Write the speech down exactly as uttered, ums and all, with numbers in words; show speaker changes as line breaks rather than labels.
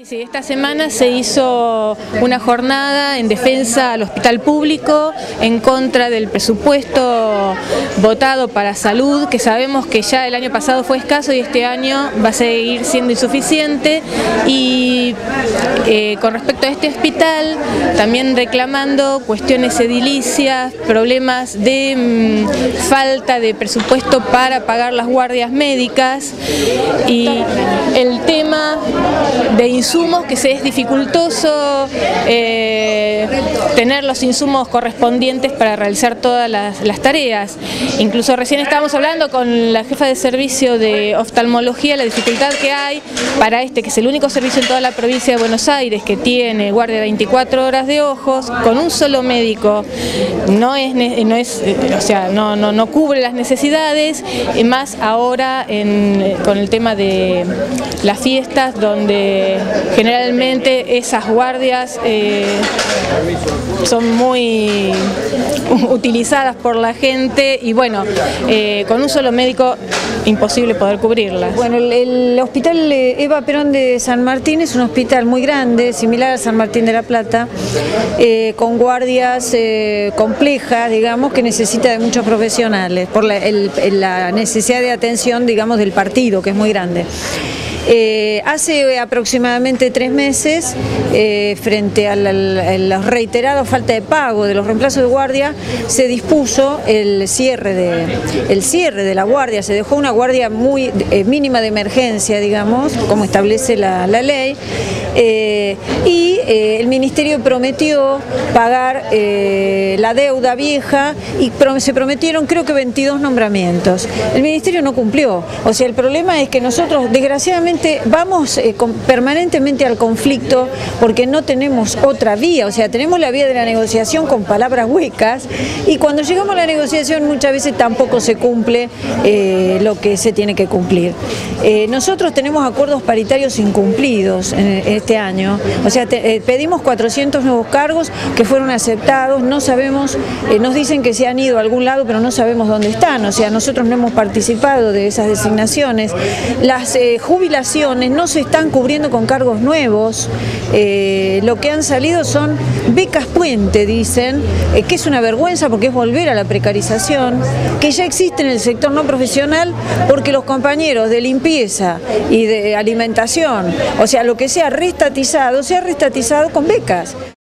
Sí, esta semana se hizo una jornada en defensa al hospital público, en contra del presupuesto votado para salud, que sabemos que ya el año pasado fue escaso y este año va a seguir siendo insuficiente. Y eh, con respecto a este hospital, también reclamando cuestiones edilicias, problemas de mmm, falta de presupuesto para pagar las guardias médicas y el tema de insumos, que se es dificultoso eh, tener los insumos correspondientes para realizar todas las, las tareas. Incluso recién estábamos hablando con la jefa de servicio de oftalmología, la dificultad que hay para este, que es el único servicio en toda la provincia de Buenos Aires que tiene guardia de veinticuatro horas de ojos, con un solo médico, no es, no es o sea, no, no, no cubre las necesidades, más ahora en, con el tema de las fiestas, donde generalmente esas guardias eh, son muy utilizadas por la gente y bueno, eh, con un solo médico imposible poder cubrirlas.
Bueno, el, el hospital Eva Perón de San Martín es un hospital muy grande, similar a San Martín de la Plata, eh, con guardias eh, complejas, digamos, que necesita de muchos profesionales, por la, el, la necesidad de atención, digamos, del partido, que es muy grande. Eh, hace aproximadamente tres meses, eh, frente a la, la reiterada falta de pago de los reemplazos de guardia, se dispuso el cierre de, el cierre de la guardia. Se dejó una guardia muy eh, mínima de emergencia, digamos, como establece la, la ley, eh, y eh, el Ministerio prometió pagar eh, la deuda vieja y prom se prometieron creo que veintidós nombramientos. El Ministerio no cumplió, o sea, el problema es que nosotros desgraciadamente vamos eh, con, permanentemente al conflicto porque no tenemos otra vía, o sea, tenemos la vía de la negociación con palabras huecas y cuando llegamos a la negociación muchas veces tampoco se cumple eh, lo que se tiene que cumplir. Eh, nosotros tenemos acuerdos paritarios incumplidos en, en este año, o sea, te, eh, pedimos cuatrocientos nuevos cargos que fueron aceptados, no sabemos, eh, nos dicen que se han ido a algún lado pero no sabemos dónde están, o sea, nosotros no hemos participado de esas designaciones. Las eh, jubilaciones no se están cubriendo con cargos nuevos, eh, lo que han salido son becas puente, dicen, eh, que es una vergüenza porque es volver a la precarización, que ya existe en el sector no profesional porque los compañeros de limpieza y de alimentación, o sea, lo que sea reestatizado, sea reestatizado con becas.